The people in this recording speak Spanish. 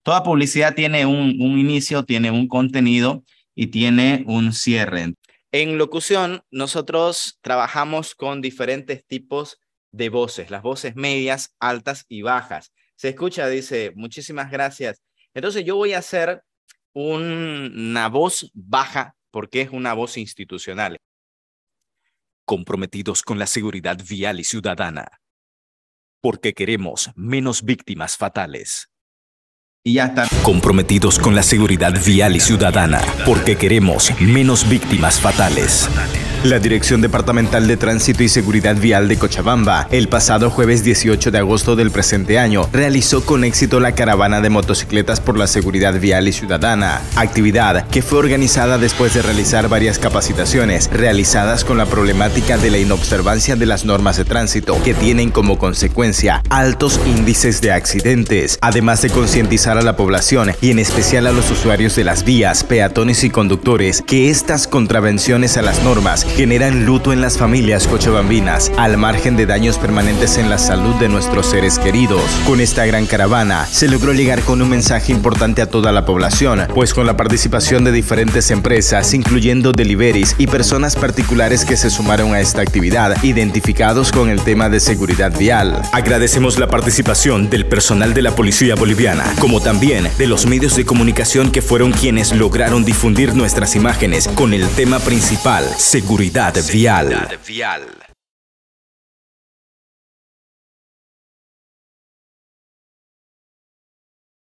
Toda publicidad tiene un inicio, tiene un contenido y tiene un cierre. En locución, nosotros trabajamos con diferentes tipos de voces, las voces medias, altas y bajas. Se escucha, dice, muchísimas gracias. Entonces yo voy a hacer una voz baja porque es una voz institucional. Comprometidos con la seguridad vial y ciudadana, porque queremos menos víctimas fatales. Y ya está. Comprometidos con la seguridad vial y ciudadana, porque queremos menos víctimas fatales. La Dirección Departamental de Tránsito y Seguridad Vial de Cochabamba, el pasado jueves 18 de agosto del presente año, realizó con éxito la caravana de motocicletas por la seguridad vial y ciudadana, actividad que fue organizada después de realizar varias capacitaciones realizadas con la problemática de la inobservancia de las normas de tránsito, que tienen como consecuencia altos índices de accidentes, además de concientizar a la población y en especial a los usuarios de las vías, peatones y conductores, que estas contravenciones a las normas generan luto en las familias cochabambinas, al margen de daños permanentes en la salud de nuestros seres queridos. Con esta gran caravana se logró llegar con un mensaje importante a toda la población, pues con la participación de diferentes empresas, incluyendo deliveries y personas particulares que se sumaron a esta actividad, identificados con el tema de seguridad vial. Agradecemos la participación del personal de la Policía Boliviana, como también de los medios de comunicación que fueron quienes lograron difundir nuestras imágenes con el tema principal, seguridad vial.